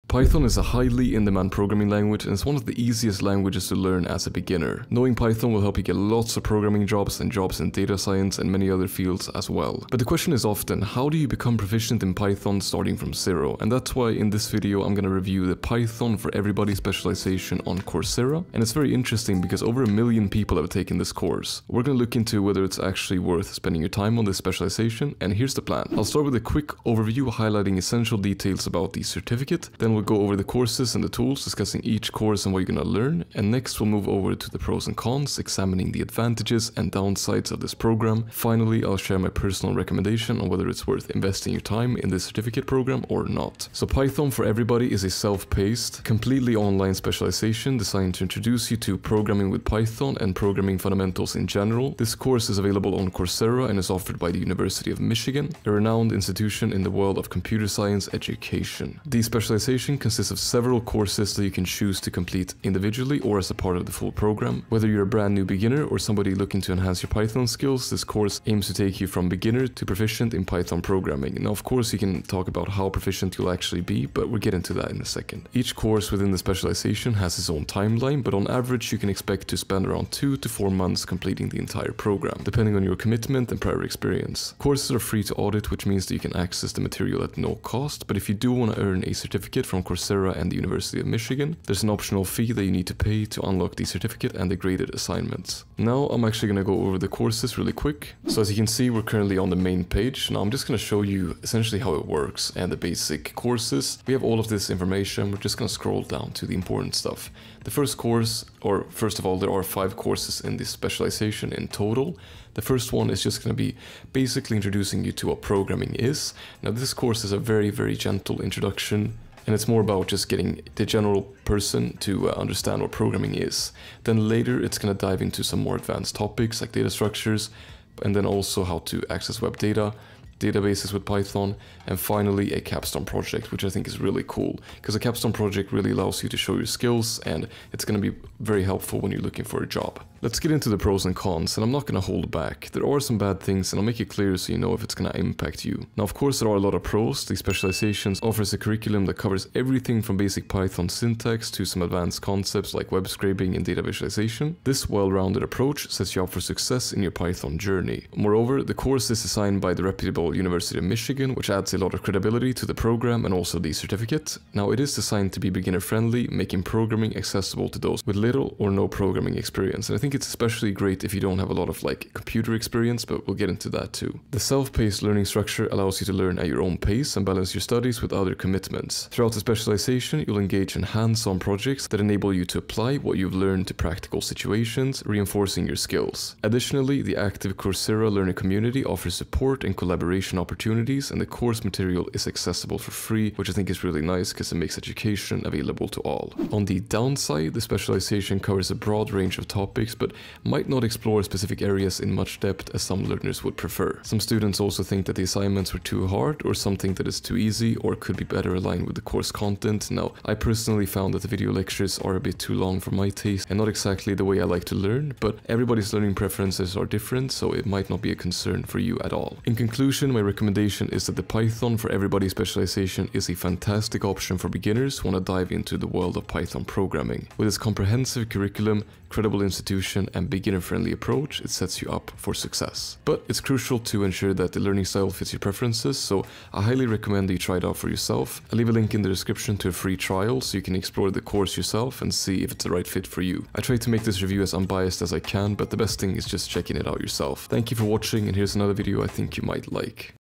Python is a highly in-demand programming language and it's one of the easiest languages to learn as a beginner. Knowing Python will help you get lots of programming jobs and jobs in data science and many other fields as well. But the question is often, how do you become proficient in Python starting from zero? And that's why in this video I'm going to review the Python for Everybody specialization on Coursera. And it's very interesting because over 1 million people have taken this course. We're going to look into whether it's actually worth spending your time on this specialization, and here's the plan. I'll start with a quick overview highlighting essential details about the certificate, then we'll go over the courses and the tools, discussing each course and what you're going to learn, and next we'll move over to the pros and cons, examining the advantages and downsides of this program. Finally, I'll share my personal recommendation on whether it's worth investing your time in this certificate program or not. So Python for Everybody is a self-paced, completely online specialization designed to introduce you to programming with Python and programming fundamentals in general. This course is available on Coursera and is offered by the University of Michigan, a renowned institution in the world of computer science education. The specialization consists of several courses that you can choose to complete individually or as a part of the full program. Whether you're a brand new beginner or somebody looking to enhance your Python skills, this course aims to take you from beginner to proficient in Python programming. Now, of course, you can talk about how proficient you'll actually be, but we'll get into that in a second. Each course within the specialization has its own timeline, but on average, you can expect to spend around 2 to 4 months completing the entire program, depending on your commitment and prior experience. Courses are free to audit, which means that you can access the material at no cost, but if you do want to earn a certificate from Coursera and the University of Michigan, there's an optional fee that you need to pay to unlock the certificate and the graded assignments. Now I'm actually going to go over the courses really quick. So as you can see, we're currently on the main page. Now I'm just going to show you essentially how it works and the basic courses. We have all of this information. We're just going to scroll down to the important stuff. The first course, or first of all, there are 5 courses in this specialization in total. The first one is just going to be basically introducing you to what programming is. Now this course is a very, very gentle introduction, and it's more about just getting the general person to understand what programming is. Then later it's going to dive into some more advanced topics like data structures, and then also how to access web data, databases with Python, and finally a capstone project, which I think is really cool because a capstone project really allows you to show your skills, and it's going to be very helpful when you're looking for a job. Let's get into the pros and cons, and I'm not going to hold back. There are some bad things, and I'll make it clear so you know if it's going to impact you. Now, of course, there are a lot of pros. The specializations offers a curriculum that covers everything from basic Python syntax to some advanced concepts like web scraping and data visualization. This well-rounded approach sets you up for success in your Python journey. Moreover, the course is designed by the reputable University of Michigan, which adds a lot of credibility to the program and also the certificate. Now, it is designed to be beginner-friendly, making programming accessible to those with little or no programming experience. And I think it's especially great if you don't have a lot of computer experience, but we'll get into that too. The self-paced learning structure allows you to learn at your own pace and balance your studies with other commitments. Throughout the specialization, you'll engage in hands-on projects that enable you to apply what you've learned to practical situations, reinforcing your skills. Additionally, the active Coursera learning community offers support and collaboration opportunities, and the course material is accessible for free, which I think is really nice because it makes education available to all. On the downside, the specialization covers a broad range of topics, but might not explore specific areas in much depth as some learners would prefer. Some students also think that the assignments were too hard, or some think that it's too easy or could be better aligned with the course content. Now, I personally found that the video lectures are a bit too long for my taste and not exactly the way I like to learn, but everybody's learning preferences are different, so it might not be a concern for you at all. In conclusion, my recommendation is that the Python for Everybody specialization is a fantastic option for beginners who want to dive into the world of Python programming. With its comprehensive curriculum, credible institution, and beginner-friendly approach, it sets you up for success. But it's crucial to ensure that the learning style fits your preferences, so I highly recommend that you try it out for yourself. I'll leave a link in the description to a free trial so you can explore the course yourself and see if it's the right fit for you. I try to make this review as unbiased as I can, but the best thing is just checking it out yourself. Thank you for watching, and here's another video I think you might like.